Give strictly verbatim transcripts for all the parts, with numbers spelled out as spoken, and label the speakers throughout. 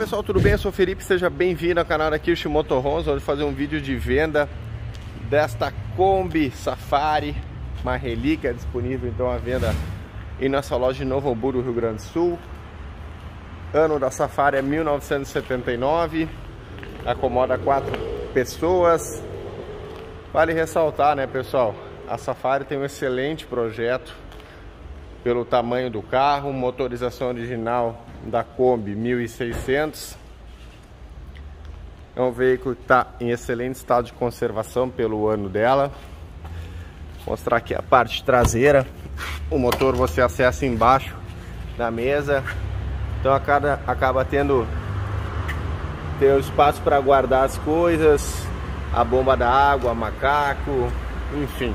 Speaker 1: pessoal, tudo bem? Eu sou o Felipe, seja bem-vindo ao canal da Kirsch Motorhomes. Hoje vou fazer um vídeo de venda desta Kombi Safari, uma relíquia disponível então à venda em nossa loja de Novo Hamburgo, Rio Grande do Sul. Ano da Safari é mil novecentos e setenta e nove, acomoda quatro pessoas. Vale ressaltar, né, pessoal, a Safari tem um excelente projeto pelo tamanho do carro, motorização original da Kombi mil e seiscentos. É um veículo que está em excelente estado de conservação pelo ano dela. Vou mostrar aqui a parte traseira. O motor você acessa embaixo da mesa, então acaba, acaba tendo ter o espaço para guardar as coisas, a bomba da água, macaco, enfim.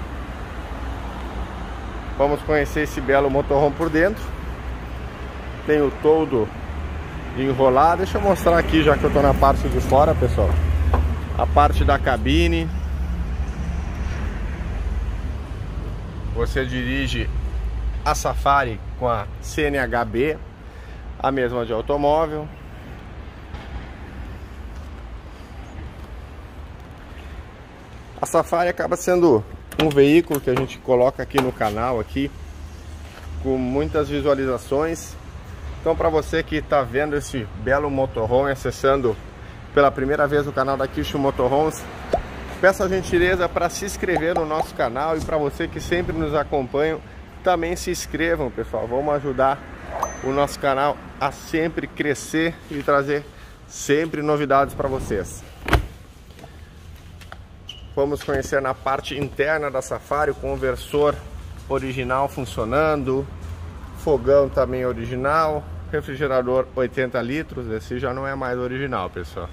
Speaker 1: Vamos conhecer esse belo motorhome por dentro. Tem o todo enrolado. Deixa eu mostrar aqui, já que eu tô na parte de fora, pessoal, a parte da cabine. Você dirige a Safari com a C N H B, a mesma de automóvel. A Safari acaba sendo um veículo que a gente coloca aqui no canal aqui com muitas visualizações. Então, para você que está vendo esse belo motorhome, acessando pela primeira vez o canal da Kirsch Motorhomes, peço a gentileza para se inscrever no nosso canal, e para você que sempre nos acompanha, também se inscrevam, pessoal. Vamos ajudar o nosso canal a sempre crescer e trazer sempre novidades para vocês. Vamos conhecer na parte interna da Safari o conversor original funcionando, fogão também original, refrigerador oitenta litros, esse já não é mais original, pessoal.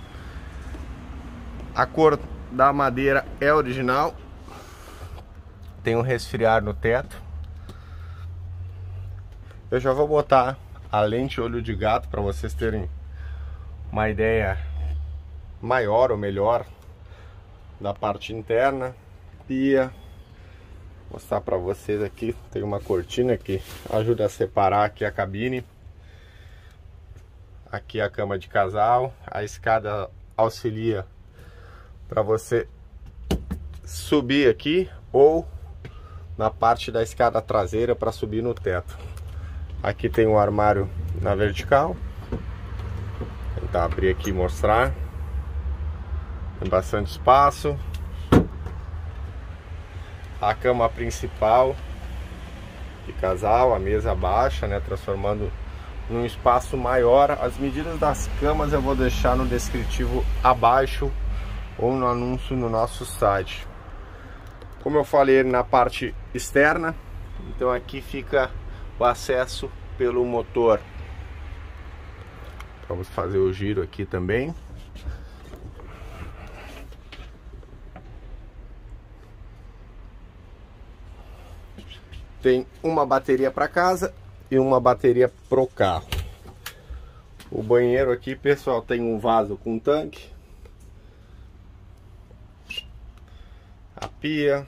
Speaker 1: A cor da madeira é original, tem um resfriar no teto. Eu já vou botar a lente olho de gato para vocês terem uma ideia maior ou melhor da parte interna. Pia, vou mostrar para vocês aqui, tem uma cortina que ajuda a separar aqui a cabine. Aqui a cama de casal, a escada auxilia para você subir aqui, ou na parte da escada traseira para subir no teto. Aqui tem um armário na vertical, vou tentar abrir aqui e mostrar. Tem bastante espaço. A cama principal de casal, a mesa baixa, né, transformando num espaço maior. As medidas das camas eu vou deixar no descritivo abaixo ou no anúncio no nosso site. Como eu falei, na parte externa, então aqui fica o acesso pelo motor. Vamos fazer o giro aqui também. Tem uma bateria para casa e uma bateria pro carro. O banheiro aqui, pessoal, tem um vaso com tanque. A pia.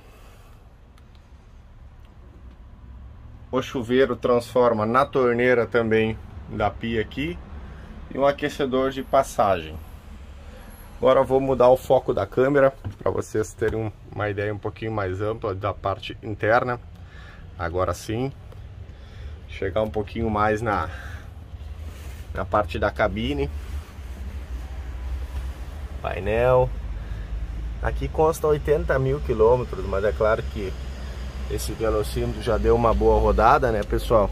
Speaker 1: O chuveiro transforma na torneira também da pia aqui. E um aquecedor de passagem. Agora eu vou mudar o foco da câmera para vocês terem uma ideia um pouquinho mais ampla da parte interna. Agora sim, chegar um pouquinho mais na, na parte da cabine. Painel. Aqui consta oitenta mil quilômetros, mas é claro que esse velocímetro já deu uma boa rodada, né, pessoal?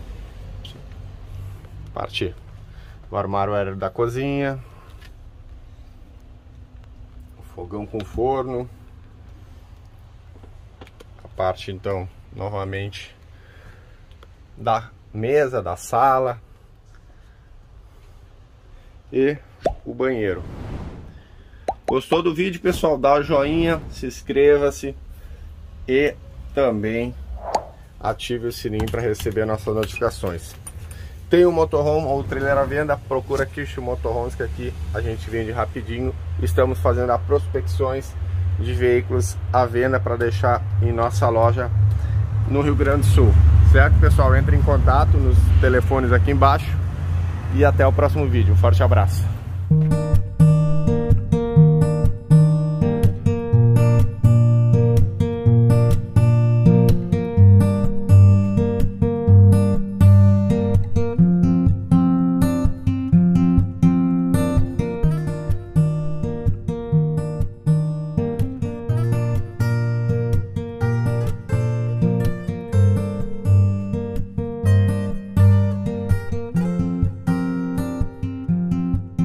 Speaker 1: Parte do armário aéreo da cozinha. O fogão com forno. A parte, então, novamente da mesa, da sala e o banheiro. Gostou do vídeo, pessoal? Dá o joinha, se inscreva-se e também ative o sininho para receber nossas notificações. Tem um motorhome ou trailer à venda, procura Kirsch Motorhomes, que aqui a gente vende rapidinho. Estamos fazendo as prospecções de veículos à venda para deixar em nossa loja no Rio Grande do Sul, certo, pessoal? Entre em contato nos telefones aqui embaixo e até o próximo vídeo. Um forte abraço. Música